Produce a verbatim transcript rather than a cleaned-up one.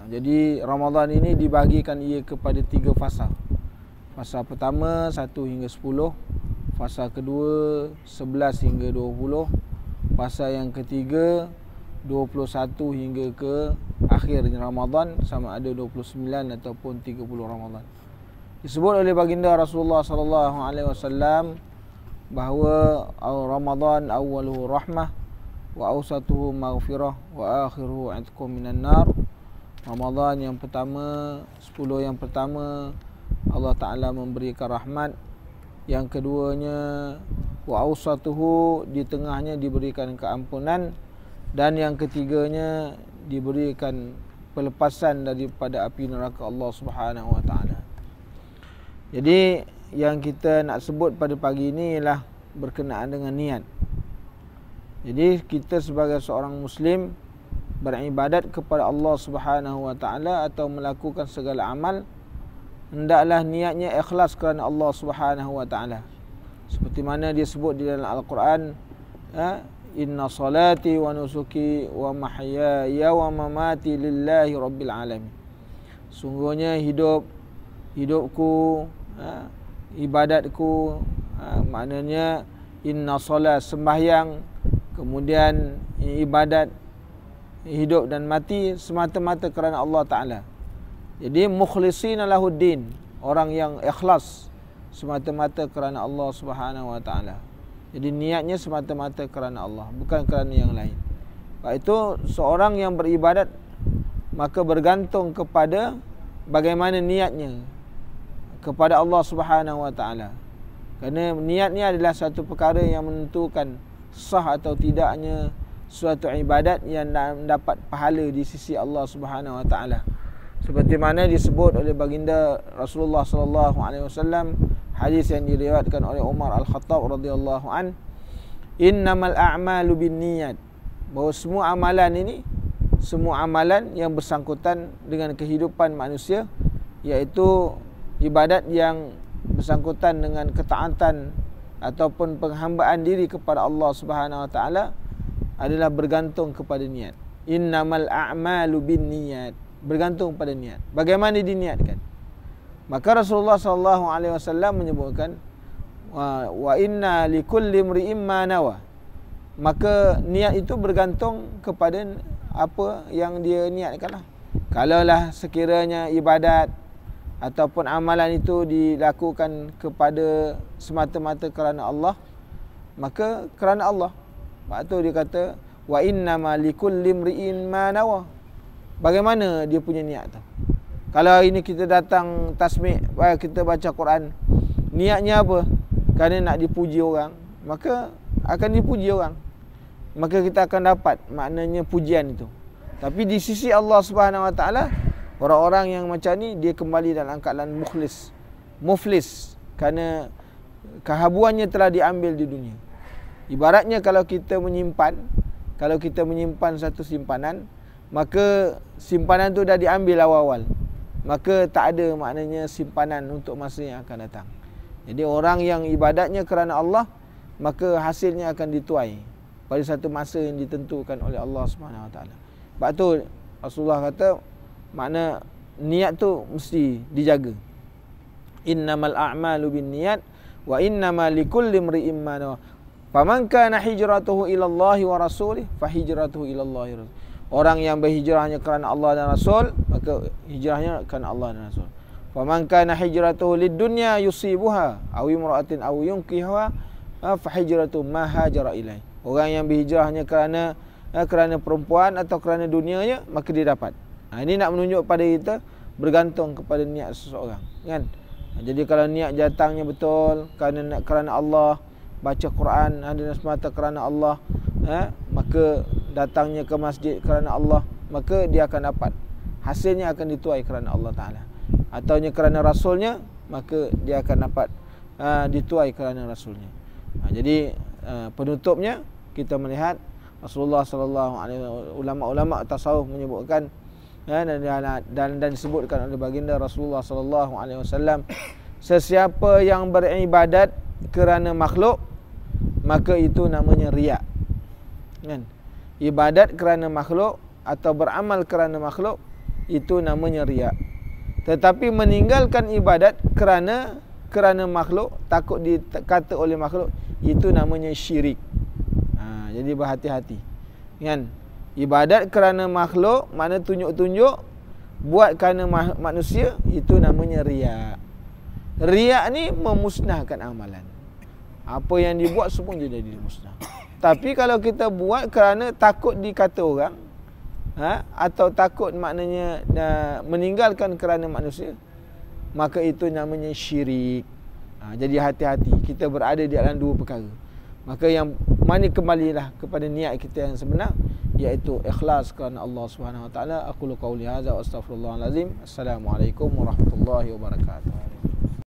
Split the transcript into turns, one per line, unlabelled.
Jadi Ramadan ini dibahagikan ia kepada tiga fasa. Fasa pertama satu hingga sepuluh, fasa kedua sebelas hingga dua puluh, fasa yang ketiga dua puluh satu hingga ke akhir Ramadan, sama ada dua puluh sembilan ataupun tiga puluh Ramadan. Disebut oleh baginda Rasulullah sallallahu alaihi wasallam bahawa Ramadan awwaluhu rahmah wa awsatuhu maghfirah wa akhiruhu 'itqun minan nar. Ramadan yang pertama, sepuluh yang pertama Allah Ta'ala memberikan rahmat. Yang keduanya wa awsatuhu, di tengahnya diberikan keampunan. Dan yang ketiganya diberikan pelepasan daripada api neraka Allah Subhanahu Wa Ta'ala. Jadi yang kita nak sebut pada pagi ini ialah berkenaan dengan niat. Jadi kita sebagai seorang Muslim beribadat kepada Allah Subhanahu Wa Ta'ala atau melakukan segala amal, hendaklah niatnya ikhlas kerana Allah Subhanahu Wa Ta'ala. Seperti mana dia sebut di dalam Al-Quran, ha? Inna salati wa nusuki wa mahyaya wa mamati lillahi rabbil alamin. Sungguhnya hidup hidupku, ha? ibadatku, ha? maknanya inna salat, sembahyang, kemudian ibadat, hidup dan mati semata-mata kerana Allah Ta'ala. Jadi mukhlishina lahuddin, orang yang ikhlas semata-mata kerana Allah Subhanahu Wa Ta'ala. Jadi niatnya semata-mata kerana Allah, bukan kerana yang lain. Sebab itu seorang yang beribadat maka bergantung kepada bagaimana niatnya kepada Allah Subhanahu Wa Ta'ala. Kerana niat ni adalah satu perkara yang menentukan sah atau tidaknya suatu ibadat yang mendapat pahala di sisi Allah Subhanahu Wa Ta'ala. Seperti mana disebut oleh baginda Rasulullah sallallahu alaihi wasallam, hadis yang diriwayatkan oleh Umar Al-Khattab radhiyallahu an, innamal a'malu binniyat, bahawa semua amalan ini, semua amalan yang bersangkutan dengan kehidupan manusia, iaitu ibadat yang bersangkutan dengan ketaatan ataupun penghambaan diri kepada Allah Subhanahu Wa Ta'ala, adalah bergantung kepada niat. Innamal a'malu binniyat, bergantung pada niat. Bagaimana diniatkan? Maka Rasulullah sallallahu alaihi wasallam menyebutkan wa, wa inna likulli imri'in ma nawa. Maka niat itu bergantung kepada apa yang dia niatkanlah. Kalaulah sekiranya ibadat ataupun amalan itu dilakukan kepada semata-mata kerana Allah, maka kerana Allah. Sebab tu dia kata wa innama likulli imri'in ma nawa. Bagaimana dia punya niat tu? Kalau ini kita datang tasmik, kita baca Quran, niatnya apa? Kerana nak dipuji orang, maka akan dipuji orang. Maka kita akan dapat maknanya pujian itu. Tapi di sisi Allah Subhanahu Wa Ta'ala, orang-orang yang macam ni dia kembali dalam keadaan mukhlis, muflis, kerana kehabuannya telah diambil di dunia. Ibaratnya kalau kita menyimpan, kalau kita menyimpan satu simpanan, maka simpanan tu dah diambil awal-awal. Maka tak ada maknanya simpanan untuk masa yang akan datang. Jadi orang yang ibadatnya kerana Allah, maka hasilnya akan dituai pada satu masa yang ditentukan oleh Allah Subhanahu Wa Taala. Sebab tu Rasulullah kata, makna niat tu mesti dijaga. Innamal a'malu binniyat wa innamal likulli imri'in ma nawa. Faman kana hijratuhu ila Allah wa rasulih fa hijratuhu ila Allah wa rasulih. Orang yang berhijrahnya kerana Allah dan Rasul, maka hijrahnya kerana Allah dan Rasul. Faman kana hijratuhu lid-dunya yusibuha aw imra'atin aw yunkihuha fa hijratuhu ma hajara ilaih. Orang yang berhijrahnya kerana kerana perempuan atau kerana dunianya, maka dia dapat. Ha, ini nak menunjuk pada kita bergantung kepada niat seseorang, kan? Ha, jadi kalau niat datangnya betul kerana kerana Allah, baca Quran ada semata kerana Allah, ha, maka datangnya ke masjid kerana Allah, maka dia akan dapat. Hasilnya akan dituai kerana Allah Ta'ala. Ataunya kerana Rasulnya, maka dia akan dapat uh, dituai kerana Rasulnya. Ha, jadi uh, penutupnya kita melihat Rasulullah sallallahu alaihi wasallam, ulama-ulama tasawuf menyebutkan, ya, dan, dan dan disebutkan oleh baginda Rasulullah sallallahu alaihi wasallam, sesiapa yang beribadat kerana makhluk, maka itu namanya riya. Kan? Ibadat kerana makhluk atau beramal kerana makhluk, itu namanya riak. Tetapi meninggalkan ibadat kerana kerana makhluk, takut dikata oleh makhluk, itu namanya syirik. Ha, jadi berhati-hati. Kan? Ibadat kerana makhluk, makna tunjuk-tunjuk, buat kerana manusia, itu namanya riak. Riak ni memusnahkan amalan. Apa yang dibuat semua jadi musnah. Tapi kalau kita buat kerana takut dikata orang, ha, atau takut maknanya uh, meninggalkan kerana manusia, maka itu namanya syirik. Ha, jadi hati-hati, kita berada di dalam dua perkara. Maka yang mana kembalilah kepada niat kita yang sebenar, iaitu ikhlas kerana Allah Subhanahu Wa Taala. Aqulu qauli hadza wa astaghfirullahal azim. Assalamualaikum warahmatullahi wabarakatuh.